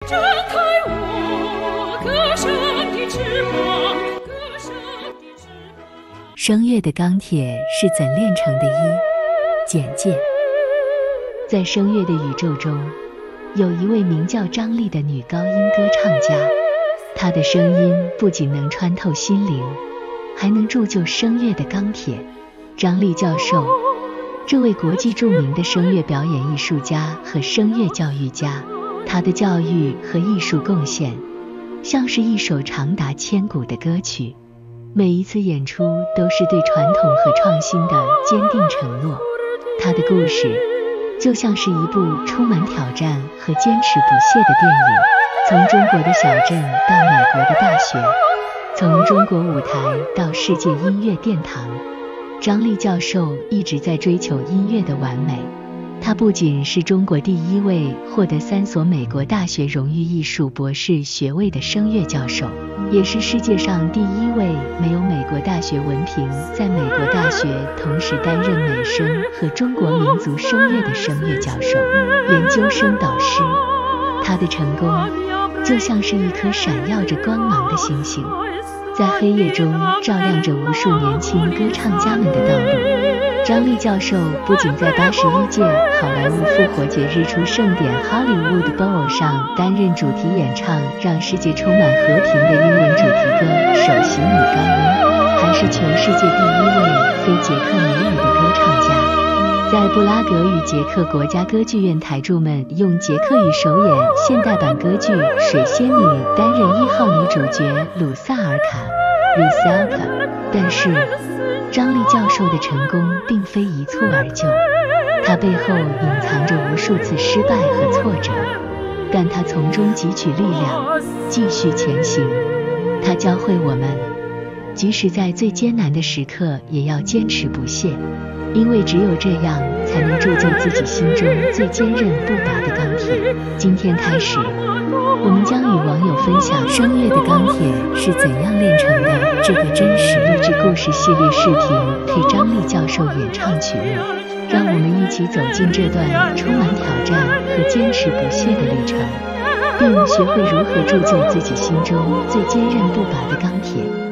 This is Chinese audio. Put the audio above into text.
展开我歌声的翅膀，歌声的翅膀。 声乐的钢铁是怎炼成的？简介：在声乐的宇宙中，有一位名叫张丽的女高音歌唱家，她的声音不仅能穿透心灵，还能铸就声乐的钢铁。张丽教授，这位国际著名的声乐表演艺术家和声乐教育家，他的教育和艺术贡献像是一首长达千古的歌曲，每一次演出都是对传统和创新的坚定承诺。他的故事就像是一部充满挑战和坚持不懈的电影，从中国的小镇到美国的大学，从中国舞台到世界音乐殿堂，张丽教授一直在追求音乐的完美。他不仅是中国第一位获得3所美国大学荣誉艺术博士学位的声乐教授，也是世界上第一位没有美国大学文凭，在美国大学同时担任美声和中国民族声乐的声乐教授、研究生导师。他的成功就像是一颗闪耀着光芒的星星，在黑夜中照亮着无数年轻歌唱家们的道路。张丽教授不仅在81届好莱坞复活节日出盛典 Hollywood Bowl 上担任主题演唱让世界充满和平的英文主题歌首席女高音，还是全世界第一位非捷克母语的歌唱家。在布拉格与捷克国家歌剧院台柱们用捷克语首演现代版歌剧《水仙女》，担任1号女主角鲁萨尔卡 Rusalka。 但是张丽教授的成功并非一蹴而就，他背后隐藏着无数次失败和挫折，但他从中汲取力量，继续前行。他教会我们，即使在最艰难的时刻也要坚持不懈，因为只有这样才能铸就自己心中最坚韧不拔的钢铁。今天开始，我们将与网友分享声乐的钢铁是怎样炼成的这个真实励志故事系列视频，配张丽教授演唱曲目，让我们一起走进这段充满挑战和坚持不懈的旅程，并学会如何铸就自己心中最坚韧不拔的钢铁。